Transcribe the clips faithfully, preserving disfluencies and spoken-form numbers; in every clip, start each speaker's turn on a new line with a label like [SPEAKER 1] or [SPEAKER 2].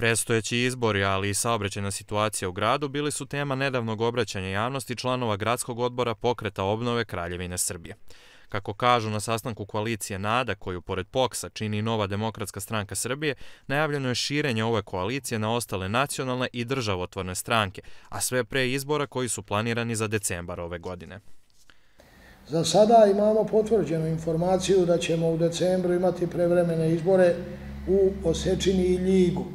[SPEAKER 1] Predstojeći izbori, ali i saobraćajna situacija u gradu bili su tema nedavnog obraćanja javnosti članova Gradskog odbora Pokreta obnove Kraljevine Srbije. Kako kažu na sastanku koalicije NADA, koju pored P O K S-a čini Nova demokratska stranka Srbije, najavljeno je širenje ove koalicije na ostale nacionalne i državotvorne stranke, a sve pre izbora koji su planirani za decembar ove godine.
[SPEAKER 2] Za sada imamo potvrđenu informaciju da ćemo u decembru imati prevremene izbore u Osečini i Ljigu.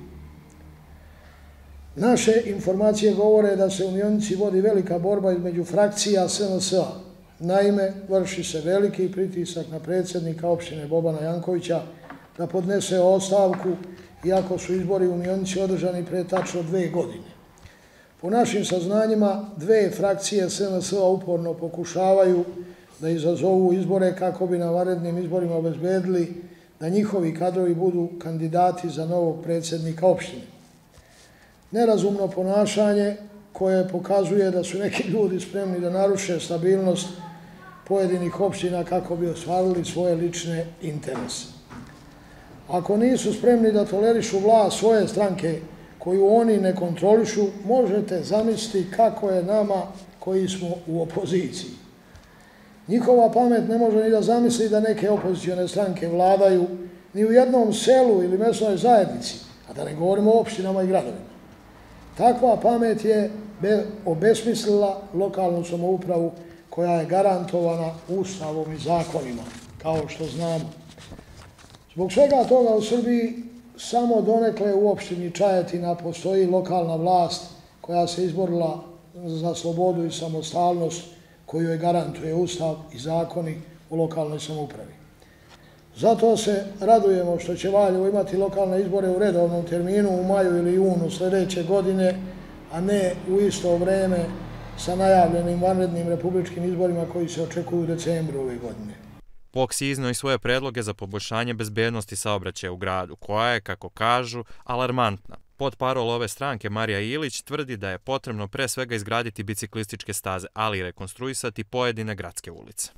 [SPEAKER 2] Naše informacije govore da se u Mionici vodi velika borba između frakcija S N S-a. Naime, vrši se veliki pritisak na predsjednika opštine Bobana Jankovića da podnese ostavku, iako su izbori u Mionici održani pre tačno dve godine. Po našim saznanjima, dve frakcije S N S-a uporno pokušavaju da izazovu izbore kako bi na vanrednim izborima obezbedili da njihovi kadrovi budu kandidati za novog predsjednika opštine. Nerazumno ponašanje koje pokazuje da su neki ljudi spremni da naruše stabilnost pojedinih opština kako bi ostvarili svoje lične interese. Ako nisu spremni da tolerišu vlast svoje stranke koju oni ne kontrolišu, možete zamisliti kako je nama koji smo u opoziciji. Njihova pamet ne može ni da zamisli da neke opozicione stranke vladaju ni u jednom selu ili mesnoj zajednici, a da ne govorimo o opštinama i gradovima. Takva pamet je obesmislila lokalnu samoupravu koja je garantovana Ustavom i zakonima, kao što znamo. Zbog svega toga u Srbiji samo donekle u opštini Čajetina postoji lokalna vlast koja se izborila za slobodu i samostalnost koju je garantuje Ustav i zakoni u lokalnoj samoupravi. Zato se radujemo što će Valjevo imati lokalne izbore u redovnom terminu u maju ili junu sljedeće godine, a ne u isto vreme sa najavljenim vanrednim republičkim izborima koji se očekuju u decembru ove godine.
[SPEAKER 1] P O K S je izneo i svoje predloge za poboljšanje bezbednosti saobraćaja u gradu, koja je, kako kažu, alarmantna. Potparol ove stranke Marija Ilić tvrdi da je potrebno pre svega izgraditi biciklističke staze, ali i rekonstruisati pojedine gradske ulice.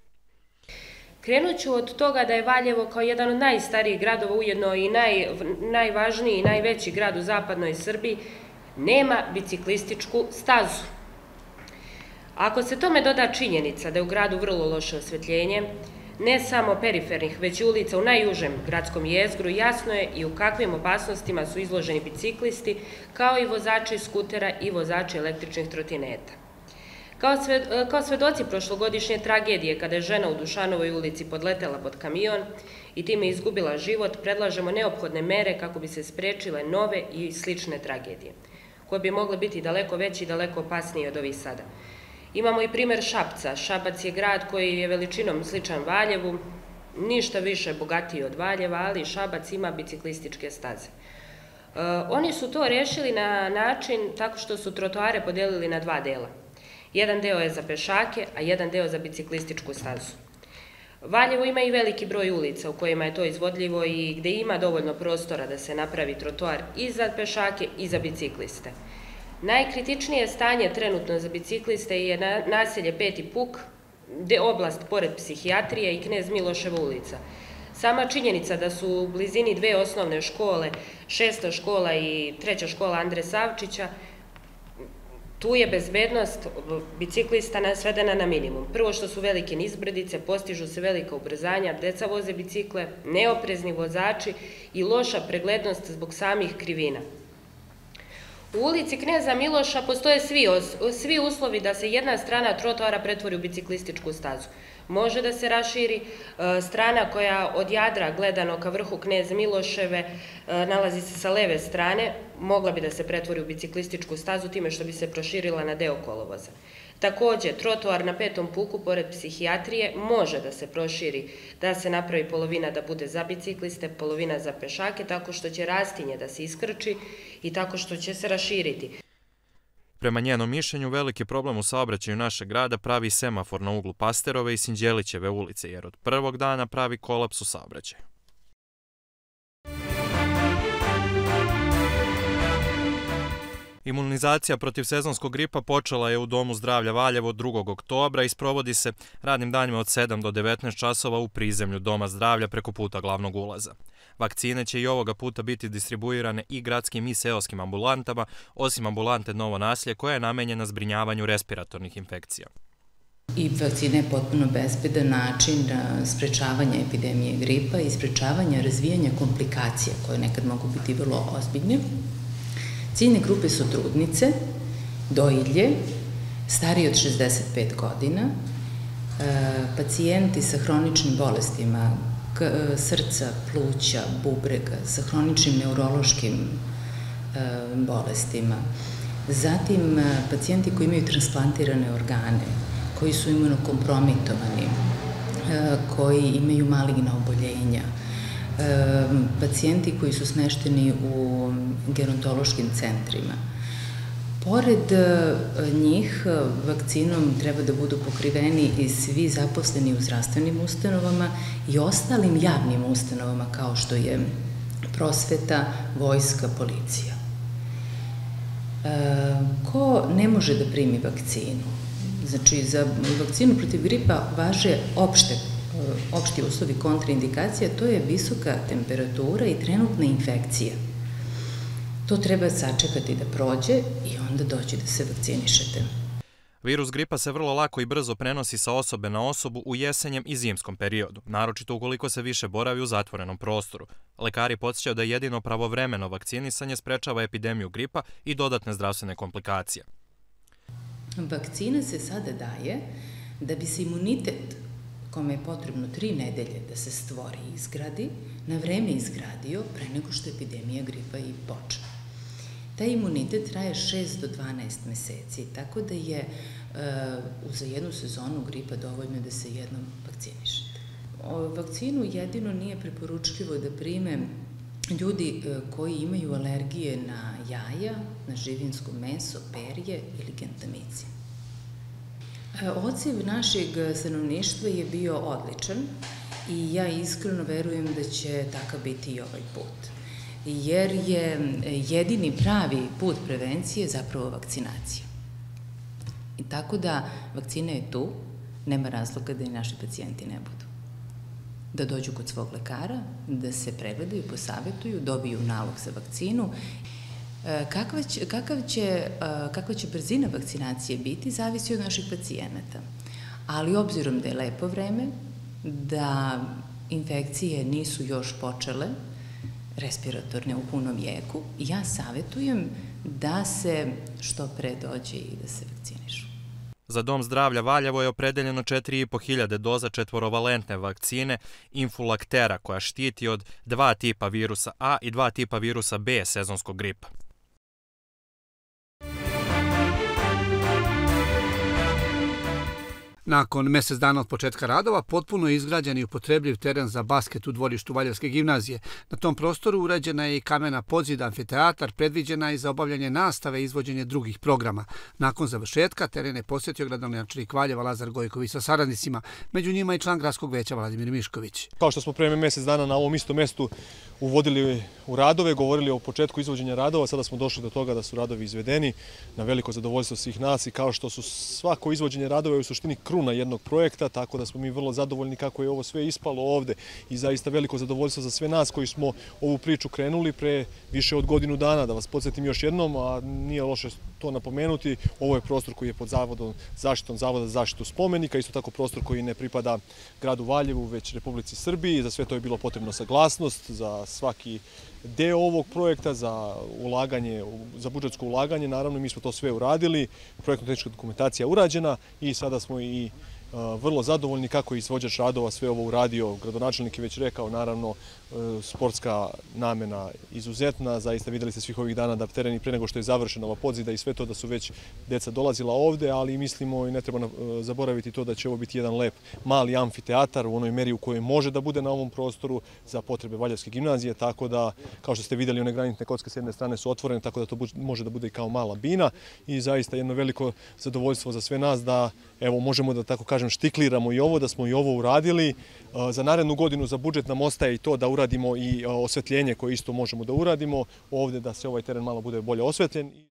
[SPEAKER 3] Krenut ću od toga da je Valjevo kao jedan od najstarijih gradova, ujedno i naj, najvažniji i najveći grad u zapadnoj Srbiji, nema biciklističku stazu. Ako se tome doda činjenica da je u gradu vrlo loše osvetljenje, ne samo perifernih, već i ulica u najužem gradskom jezgru, jasno je i u kakvim opasnostima su izloženi biciklisti, kao i vozači skutera i vozači električnih trotineta. Kao svedoci prošlogodišnje tragedije kada je žena u Dušanovoj ulici podletela pod kamion i time izgubila život, predlažemo neophodne mere kako bi se sprečile nove i slične tragedije, koje bi mogle biti daleko veće i daleko opasnije od ovih sada. Imamo i primer Šapca. Šabac je grad koji je veličinom sličan Valjevu, ništa više bogatiji od Valjeva, ali Šabac ima biciklističke staze. Oni su to rešili na način tako što su trotoare podelili na dva dela. Jedan deo je za pešake, a jedan deo za biciklističku stazu. Valjevo ima i veliki broj ulica u kojima je to izvodljivo i gde ima dovoljno prostora da se napravi trotoar i za pešake i za bicikliste. Najkritičnije stanje trenutno za bicikliste je naselje Peti Puk, oblast pored psihijatrije i Knez Miloševa ulica. Sama činjenica da su u blizini dve osnovne škole, šesta škola i treća škola Andre Savčića, tu je bezbednost biciklista svedena na minimum. Prvo što su velike nizbrdice, postižu se velika ubrzanja, deca voze bicikle, neoprezni vozači i loša preglednost zbog samih krivina. U ulici Kneza Miloša postoje svi uslovi da se jedna strana trotoara pretvori u biciklističku stazu. Može da se raširi strana koja od Jadra gledano ka vrhu Knez Miloševe nalazi se sa leve strane, mogla bi da se pretvori u biciklističku stazu time što bi se proširila na deo kolovoza. Takođe, trotoar na Petom Puku pored psihijatrije može da se proširi, da se napravi polovina da bude za bicikliste, polovina za pešake, tako što će rastinje da se iskrči i tako što će se raširiti.
[SPEAKER 1] Prema njenom mišljenju, veliki problem u saobraćaju našeg grada pravi semafor na uglu Pasterove i Sinđelićeve ulice, jer od prvog dana pravi kolaps u saobraćaju. Imunizacija protiv sezonskog gripa počela je u Domu zdravlja Valjevo drugog oktobra i sprovodi se radnim danima od sedam do devetnaest časova u prizemlju Doma zdravlja preko puta glavnog ulaza. Vakcine će i ovoga puta biti distribuirane i gradskim i seoskim ambulantama, osim ambulante Novo naselje koja je namenjena zbrinjavanju respiratornih infekcija.
[SPEAKER 4] I vakcina je potpuno bezbedan način sprečavanja epidemije gripa i sprečavanja razvijanja komplikacija koje nekad mogu biti vrlo ozbiljne. Ciljne grupe su trudnice, dojilje, stariji od šezdeset pet godina, pacijenti sa hroničnim bolestima srca, pluća, bubrega, sa hroničnim neurološkim bolestima, zatim pacijenti koji imaju transplantirane organe, koji su imunokompromitovani, koji imaju maligna oboljenja, pacijenti koji su smešteni u gerontološkim centrima. Pored njih, vakcinom treba da budu pokriveni i svi zaposleni u zdravstvenim ustanovama i ostalim javnim ustanovama kao što je prosveta, vojska, policija. Ko ne može da primi vakcinu? Znači, za vakcinu protiv gripa važe opšte opšti uslovi kontraindikacija, to je visoka temperatura i trenutna infekcija. To treba sačekati da prođe i onda doći da se vakcinišete.
[SPEAKER 1] Virus gripa se vrlo lako i brzo prenosi sa osobe na osobu u jesenjem i zimskom periodu, naročito ukoliko se više boravi u zatvorenom prostoru. Lekari podsjećaju da jedino pravovremeno vakcinisanje sprečava epidemiju gripa i dodatne zdravstvene komplikacije.
[SPEAKER 4] Vakcina se sada daje da bi se imunitet kome je potrebno tri nedelje da se stvori i izgradi, na vreme izgradio pre nego što epidemija gripa i počne. Taj imunitet traje šest do dvanaest meseci, tako da je za jednu sezonu gripa dovoljno da se jednom vakcinišete. Vakcinu jedino nije preporučljivo da prime ljudi koji imaju alergije na jaja, na živinsko meso, perje ili gentamicin. Odziv našeg stanovništva je bio odličan i ja iskreno verujem da će takav biti i ovaj put. Jer je jedini pravi put prevencije zapravo vakcinacija. I tako da vakcina je tu, nema razloga da i naši pacijenti ne budu. Da dođu kod svog lekara, da se pregledaju, posavetuju, dobiju nalog za vakcinu. Kakva će, kakav će, kakva će brzina vakcinacije biti, zavisi od naših pacijenata. Ali obzirom da je lepo vreme, da infekcije nisu još počele, respiratorne u punom jeku, ja savetujem da se što pre dođe i da se vakcinišu.
[SPEAKER 1] Za Dom zdravlja Valjevo je opredeljeno četiri i po hiljade doza četvorovalentne vakcine Infulaktera koja štiti od dva tipa virusa A i dva tipa virusa B sezonskog gripa.
[SPEAKER 5] Nakon mesec dana od početka radova, potpuno je izgrađen i upotrebljiv teren za basket u dvorištu Valjevske gimnazije. Na tom prostoru urađena je i kamena podzida, amfiteatar, predviđena i za obavljanje nastave i izvođenje drugih programa. Nakon završetka, teren je posjetio gradonačelnik Valjeva Lazar Gojković sa saradnicima, među njima i član gradskog veća Vladimir Mišković.
[SPEAKER 6] Kao što smo pre mesec dana na ovom istom mestu uvodili u radove, govorili o početku izvođenja radova, sada smo došli do toga da su radovi izvedeni na veliko zadovoljstvo svih nas i kao što su svako izvođenje radova u suštini kruna jednog projekta, tako da smo mi vrlo zadovoljni kako je ovo sve ispalo ovde i zaista veliko zadovoljstvo za sve nas koji smo ovu priču krenuli pre više od godinu dana. Da vas podsjetim još jednom, a nije loše to napomenuti, ovo je prostor koji je pod zavodom, zaštitom Zavoda za zaštitu spomenika, isto tako prostor koji ne pripada gradu Valjevu, već Republici Srbiji. Za sve to je bilo potrebno saglasnost, za svaki deo ovog projekta, za ulaganje, za budžetsko ulaganje. Naravno, mi smo to sve uradili, projektno-tehnička dokumentacija urađena i sada smo i vrlo zadovoljni kako je izvođač radova sve ovo uradio. Gradonačelnik je već rekao, naravno, sportska namena izuzetna. Zaista videli ste svih ovih dana da teren i pre nego što je završena ova podzida i sve to da su već deca dolazila ovde, ali mislimo i ne treba zaboraviti to da će ovo biti jedan lep mali amfiteatar u onoj meri u kojoj može da bude na ovom prostoru za potrebe Valjevske gimnazije, tako da, kao što ste videli, one granitne kocke s jedne strane su otvorene, tako da to može da bude i kao mala bina i zaista jedno veliko zadovoljstvo za sve nas da, evo, možemo da tako kažem štikliramo i ovo, da smo i ovo uradili. Za narednu godinu za budžet nam ostaje i to da uradimo i osvetljenje koje isto možemo da uradimo ovde, da se ovaj teren malo bude bolje osvetljen.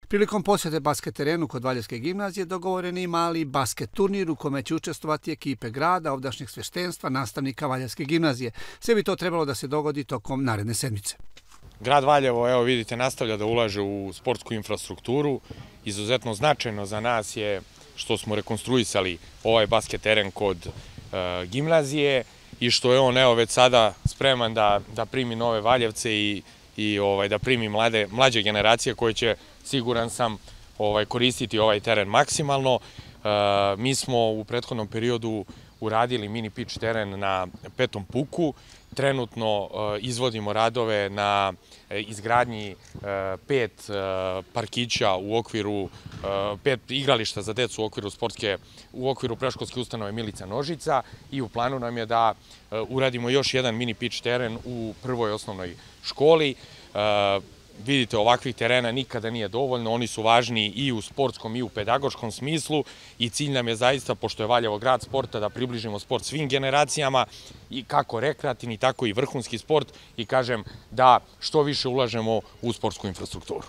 [SPEAKER 5] Prilikom posjete basket terenu kod Valjevske gimnazije dogovoren je i mali basket turnir u kome će učestvovati ekipe grada, ovdašnjeg sveštenstva, nastavnika Valjevske gimnazije. Sve bi to trebalo da se dogodi tokom naredne sedmice.
[SPEAKER 7] Grad Valjevo, evo vidite, nastavlja da ulaže u sportsku infrastrukturu. Izuzetno značajno za nas je što smo rekonstruisali ovaj basket teren kod e, gimnazije i što je on evo već sada spreman da, da primi nove Valjevce i, i ovaj, da primi mlade, mlađe generacije koje će, siguran sam, ovaj, koristiti ovaj teren maksimalno. E, mi smo u prethodnom periodu uradili mini pitch teren na Petom puku. Trenutno izvodimo radove na izgradnji pet parkića u okviru, pet igrališta za decu u okviru sportske, u okviru preškolske ustanove Milica Nožica i u planu nam je da uradimo još jedan mini pitch teren u prvoj osnovnoj školi. Vidite, ovakvih terena nikada nije dovoljno, oni su važni i u sportskom i u pedagoškom smislu i cilj nam je zaista, pošto je Valjevo grad sporta, da približimo sport svim generacijama, i kako rekreativni, tako i vrhunski sport, i kažem da što više ulažemo u sportsku infrastrukturu.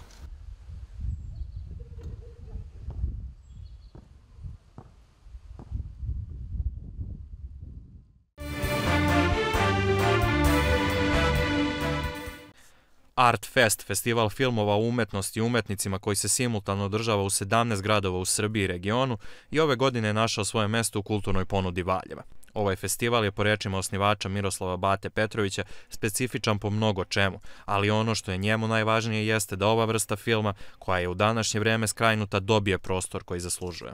[SPEAKER 1] Art Fest, festival filmova o umetnosti i umetnicima koji se simultano održava u sedamnaest gradova u Srbiji i regionu, i ove godine je našao svoje mesto u kulturnoj ponudi Valjeva. Ovaj festival je, po rečima osnivača Miroslava Bate Petrovića, specifičan po mnogo čemu, ali ono što je njemu najvažnije jeste da ova vrsta filma, koja je u današnje vreme skrajnuta, dobije prostor koji zaslužuje.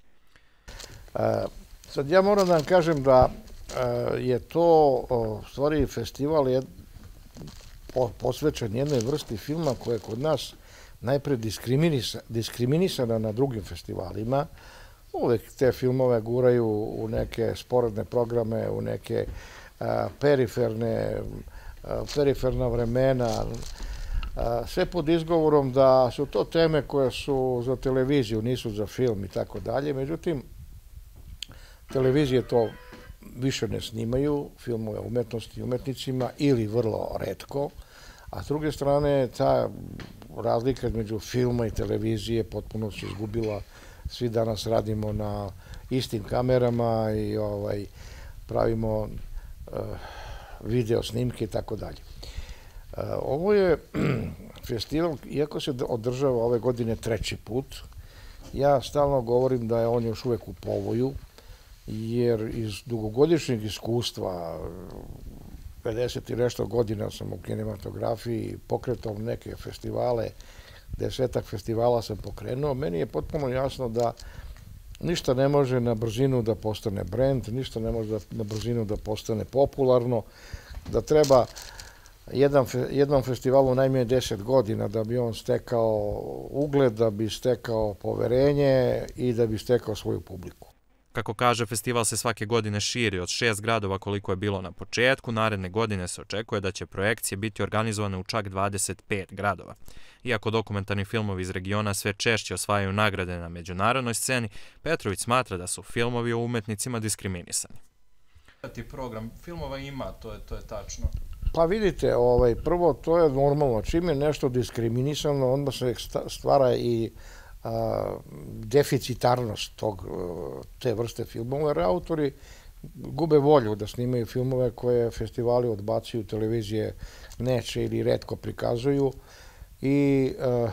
[SPEAKER 8] E, sad ja moram da vam kažem da e, je to u stvari festival je posvećen jednoj vrsti filma koja je kod nas najpre diskriminisana na drugim festivalima. Uvek te filmove guraju u neke sporedne programe, u neke periferne, periferna vremena, sve pod izgovorom da su to teme koje su za televiziju, nisu za film i tako dalje. Međutim, televizije to više ne snimaju, filmove o umetnosti i umetnicima, ili vrlo retko, a s druge strane ta razlika između filma i televizije potpuno se izgubila. Svi danas radimo na istim kamerama i ovaj, pravimo uh, video snimke i tako dalje. Ovo je festival, iako se održava ove godine treći put, ja stalno govorim da je on još uvek u povoju, jer iz dugogodišnjeg iskustva, pedeset i nešto godina sam u kinematografiji, pokretao neke festivale, desetak festivala sam pokrenuo, meni je potpuno jasno da ništa ne može na brzinu da postane brend, ništa ne može na brzinu da postane popularno, da treba jedan, jednom festivalu najmanje deset godina da bi on stekao ugled, da bi stekao poverenje i da bi stekao svoju publiku.
[SPEAKER 1] Kako kaže, festival se svake godine širi od šest gradova koliko je bilo na početku. Naredne godine se očekuje da će projekcije biti organizovane u čak dvadeset pet gradova. Iako dokumentarni filmovi iz regiona sve češće osvajaju nagrade na međunarodnoj sceni, Petrović smatra da su filmovi o umetnicima diskriminisani.
[SPEAKER 9] Program filmova ima, to je, to je tačno.
[SPEAKER 8] Pa vidite, ovaj, prvo to je normalno. Čim je nešto diskriminisano, onda se stvara i a, deficitarnost tog, te vrste filmova, jer autori gube volju da snimaju filmove koje festivali odbacuju, televizije neće ili retko prikazuju. I a,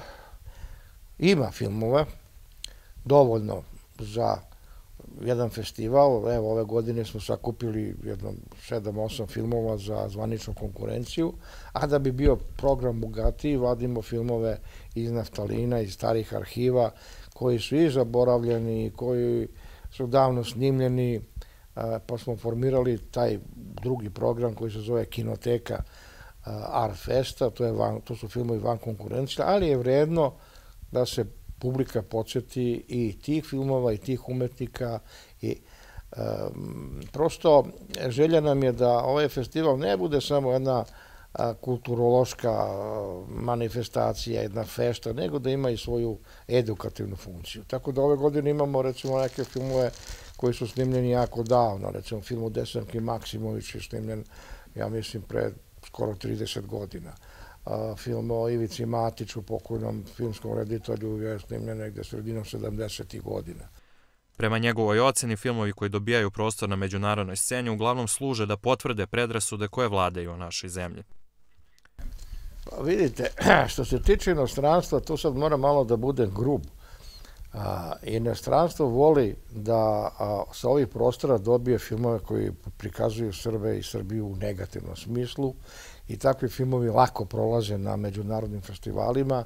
[SPEAKER 8] ima filmova dovoljno za jedan festival. Evo, ove godine smo sakupili jedno sedam osam filmova za zvaničnu konkurenciju, a da bi bio program bogatiji, vadimo filmove iz naftalina, iz starih arhiva, koji su i zaboravljeni, koji su davno snimljeni, pa smo formirali taj drugi program koji se zove Kinoteka Art Festa, to, je van, to su filmovi van konkurencije, ali je vredno da se publika podsjeti i tih filmova i tih umetnika i um, prosto želja nam je da ovaj festival ne bude samo jedna a, kulturološka manifestacija, jedna fešta, nego da ima i svoju edukativnu funkciju. Tako da ove godine imamo recimo neke filmove koji su snimljeni jako davno, recimo film o Desanki Maksimović je snimljen, ja mislim, pre skoro trideset godina. film o Ivici Matiću, pokojnom filmskom reditelju, je snimljen negde sredinom sedamdesetih godina.
[SPEAKER 1] Prema njegovoj oceni, filmovi koji dobijaju prostor na međunarodnoj sceni uglavnom služe da potvrde predrasude koje vladaju u našoj zemlji.
[SPEAKER 8] Pa vidite, što se tiče inostranstva, tu sad mora malo da bude grub. Inostranstvo voli da sa ovih prostora dobije filmove koji prikazuju Srbe i Srbiju u negativnom smislu i takvi filmovi lako prolaze na međunarodnim festivalima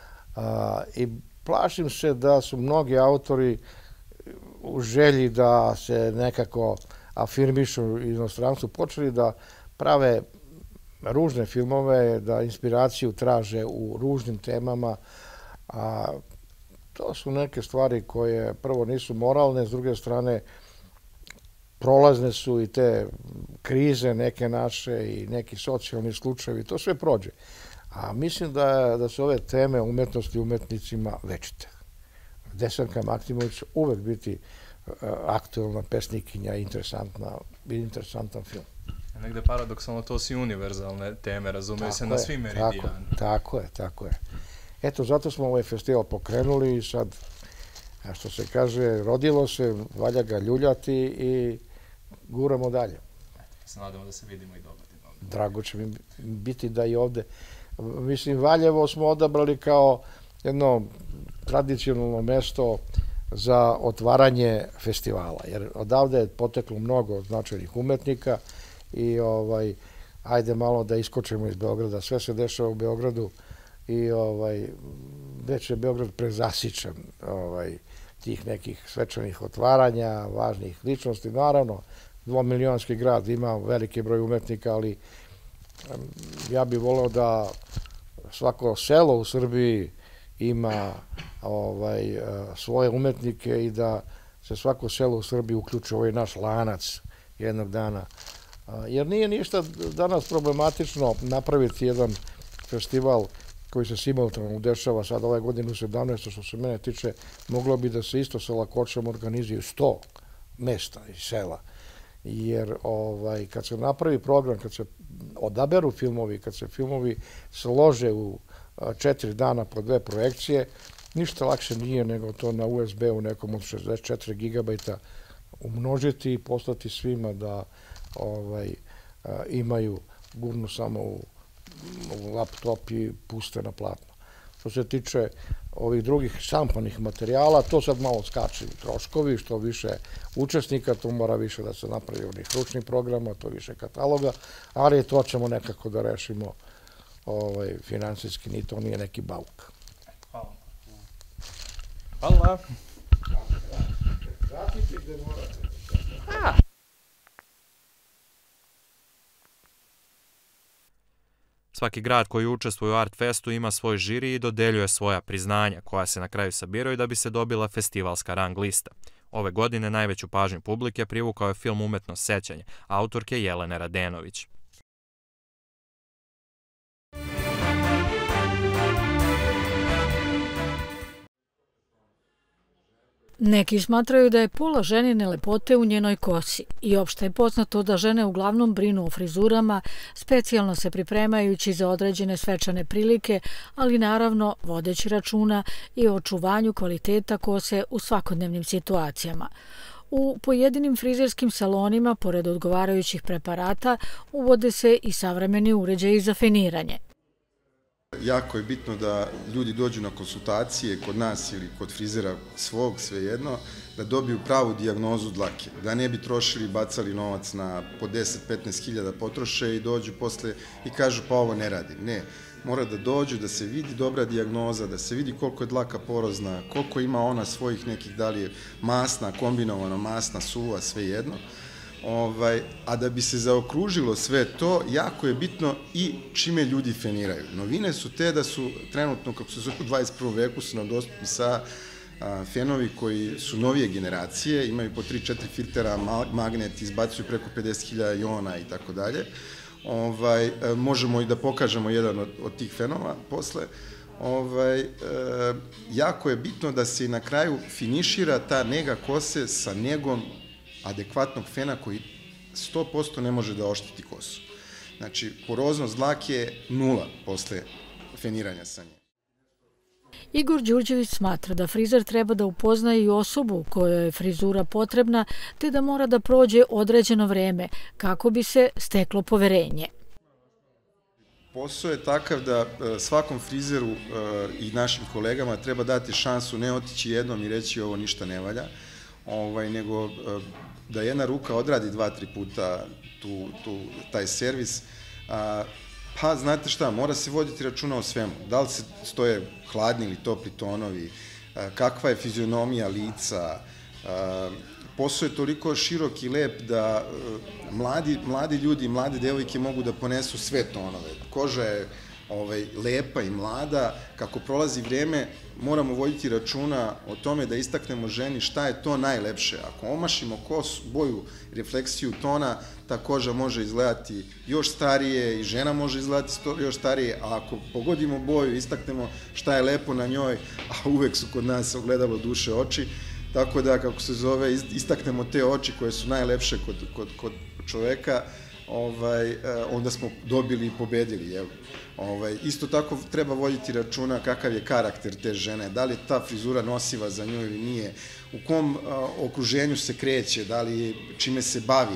[SPEAKER 8] i plašim se da su mnogi autori u želji da se nekako afirmišu u inostranstvu počeli da prave ružne filmove, da inspiraciju traže u ružnim temama, a to su neke stvari koje prvo nisu moralne, s druge strane prolazne su i te krize neke naše i neki socijalni slučajevi, to sve prođe. A mislim da, da su ove teme umetnosti umetnicima večite. Desanka Maksimović će uvek biti aktuelna pesnikinja i interesantna, interesantan film.
[SPEAKER 9] Negde paradoksalno to su i univerzalne teme, razumeju se na svim meridijanima.
[SPEAKER 8] Tako je, tako je. Eto, zato smo ovaj festival pokrenuli i sad, što se kaže, rodilo se, valja ga ljuljati i guramo dalje.
[SPEAKER 9] Se nadamo da se vidimo i dogodimo.
[SPEAKER 8] Drago će mi biti da i ovde. Mislim, Valjevo smo odabrali kao jedno tradicionalno mesto za otvaranje festivala, jer odavde je poteklo mnogo značajnih umetnika i ovaj, ajde malo da iskočimo iz Beograda. Sve se dešava u Beogradu i ovaj, već je Beograd prezasičan ovaj, tih nekih svečanih otvaranja, važnih ličnosti. Naravno, dvomilionski grad ima veliki broj umetnika, ali ja bih voleo da svako selo u Srbiji ima ovaj, svoje umetnike i da se svako selo u Srbiji uključi u ovaj naš lanac jednog dana. Jer nije ništa danas problematično napraviti jedan festival koji se simultano dešava sad ove godine u sedamnaestoj što se mene tiče, moglo bi da se isto sa lakoćom organizuju sto mesta iz sela. Jer ovaj, kad se napravi program, kad se odaberu filmovi, kad se filmovi slože u četiri dana po dve projekcije, ništa lakše nije nego to na U S B-u nekom od šezdeset četiri gigabajta umnožiti i poslati svima da ovaj, imaju gurnu samo u, u laptop i puste na platno. Što se tiče ovih drugih štampanih materijala, to sad malo skače troškovi, što više učesnika, to mora više da se napravi onih ručnih programa, to više kataloga, ali to ćemo nekako da rešimo ovaj, finansijski, ni to nije neki bauk.
[SPEAKER 9] Hvala. Hvala.
[SPEAKER 8] Vratite gde morate.
[SPEAKER 1] Svaki grad koji učestvuje u Art Festu ima svoj žiri i dodeljuje svoja priznanja, koja se na kraju sabiraju da bi se dobila festivalska rang lista. Ove godine najveću pažnju publike privukao je film Umetnost sećanja, autorke Jelene Radenović.
[SPEAKER 10] Neki smatraju da je pola ženine lepote u njenoj kosi i opšte je poznato da žene uglavnom brinu o frizurama, specijalno se pripremajući za određene svečane prilike, ali naravno vodeći računa i o očuvanju kvaliteta kose u svakodnevnim situacijama. U pojedinim frizerskim salonima, pored odgovarajućih preparata, uvode se i savremeni uređaji za feniranje.
[SPEAKER 11] Jako je bitno da ljudi dođu na konsultacije kod nas ili kod frizera svog, svejedno, da dobiju pravu dijagnozu dlake, da ne bi trošili i bacali novac na po deset do petnaest hiljada potroše i dođu posle i kažu pa ovo ne radi. Ne, mora da dođu, da se vidi dobra dijagnoza, da se vidi koliko je dlaka porozna, koliko ima ona svojih nekih, da li je masna, kombinovana, masna, suva, svejedno. Ovaj, a da bi se zaokružilo sve to, jako je bitno i čime ljudi feniraju. Novine su te da su trenutno, kako se zove u dvadeset prvom veku, su nam dostupni sa a, fenovi koji su novije generacije, imaju po tri četiri filtera, magnet, izbacuju preko pedeset hiljada jona i tako dalje. Ovaj, možemo i da pokažemo jedan od, od tih fenova posle. Ovaj, e, jako je bitno da se na kraju finišira ta nega kose sa negom adekvatnog fena koji sto posto ne može da ošteti kosu. Znači, poroznost dlake je nula posle feniranja sa njim.
[SPEAKER 10] Igor Đurđević smatra da frizer treba da upozna i osobu kojoj je frizura potrebna, te da mora da prođe određeno vreme kako bi se steklo poverenje.
[SPEAKER 11] Posao je takav da svakom frizeru i našim kolegama treba dati šansu ne otići jednom i reći ovo ništa ne valja, nego da jedna ruka odradi dva, tri puta taj servis. Pa, znate šta, mora se voditi računa o svemu. Da li se stoje hladni ili topli tonovi, kakva je fizionomija lica. Posao je toliko širok i lep da mladi ljudi i mlade devojke mogu da ponesu sve tonove. Koža je lepa i mlada. Kako prolazi vreme, moramo voditi računa o tome da istaknemo ženi šta je to najlepše. Ako omašimo kosu, boju, refleksiju tona, ta koža može izgledati još starije i žena može izgledati još starije, a ako pogodimo boju, istaknemo šta je lepo na njoj, a uvek su kod nas ogledalo duše oči, tako da, kako se zove, istaknemo te oči koje su najlepše kod čoveka, onda smo dobili i pobedili. Isto tako treba voditi računa kakav je karakter te žene, da li je ta frizura nosiva za nju ili nije, u kom okruženju se kreće, da li čime se bavi,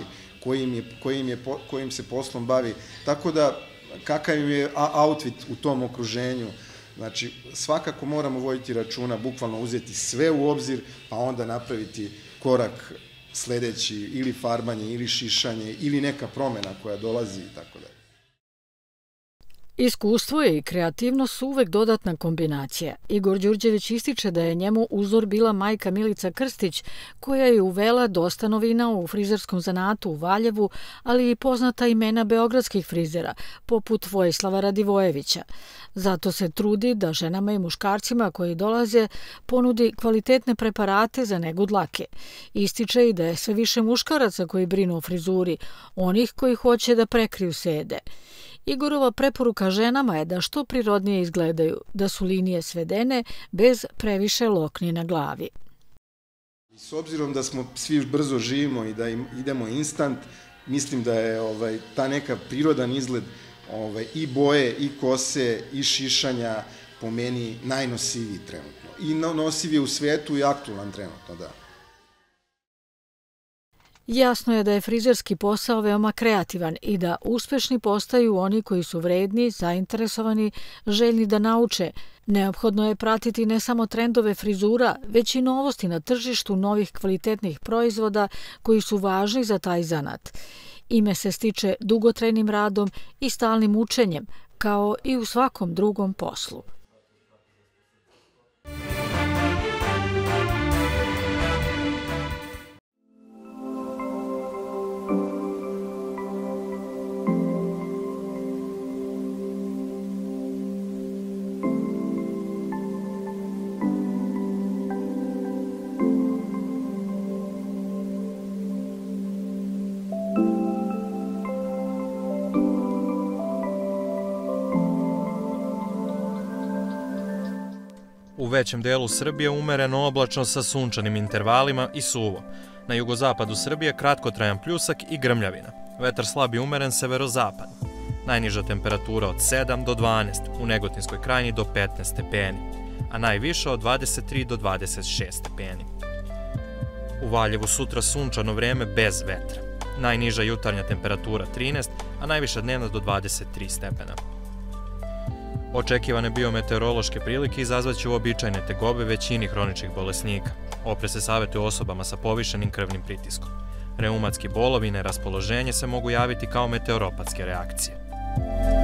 [SPEAKER 11] kojim se poslom bavi, tako da kakav je outfit u tom okruženju. Znači, svakako moramo voditi računa, bukvalno uzeti sve u obzir, pa onda napraviti korak sledeći, ili farbanje, ili šišanje, ili neka promena koja dolazi i tako dalje.
[SPEAKER 10] Iskustvo i kreativnost su uvek dodatna kombinacija. Igor Đurđević ističe da je njemu uzor bila majka Milica Krstić, koja je uvela dosta novina u frizerskom zanatu u Valjevu, ali i poznata imena beogradskih frizera, poput Vojislava Radivojevića. Zato se trudi da ženama i muškarcima koji dolaze ponudi kvalitetne preparate za negu dlake. Ističe i da je sve više muškaraca koji brinu o frizuri, onih koji hoće da prekriju sede. Igorova preporuka ženama je da što prirodnije izgledaju, da su linije svedene bez previše lokni na glavi.
[SPEAKER 11] S obzirom da smo svi brzo živimo i da idemo instant, mislim da je ta neka prirodan izgled i boje, i kose, i šišanja po meni najnosiviji trenutno. I nosiv je u svetu i aktualan trenutno, da.
[SPEAKER 10] Jasno je da je frizerski posao veoma kreativan i da uspešni postaju oni koji su vredni, zainteresovani, željni da nauče. Neophodno je pratiti ne samo trendove frizura, već i novosti na tržištu novih kvalitetnih proizvoda koji su važni za taj zanat. Ime se stiče dugotrajnim radom i stalnim učenjem, kao i u svakom drugom poslu.
[SPEAKER 1] U većem delu Srbije umereno oblačno sa sunčanim intervalima i suvo. Na jugozapadu Srbije kratkotrajan pljusak i grmljavina. Vetar slab i umeren severozapadni. Najniža temperatura od sedam do dvanaest, u Negotinskoj krajini do petnaest stepeni, a najviša od dvadeset tri do dvadeset šest stepeni. U Valjevu sutra sunčano vreme bez vetra. Najniža jutarnja temperatura trinaest, a najviša dnevna do dvadeset tri stepena. Očekivane biometeorološke prilike izazvaće uobičajene tegobe većini hroničnih bolesnika. Opre se savjetuje osobama sa povišenim krvnim pritiskom. Reumatski bolovi i neraspoloženje se mogu javiti kao meteoropatske reakcije.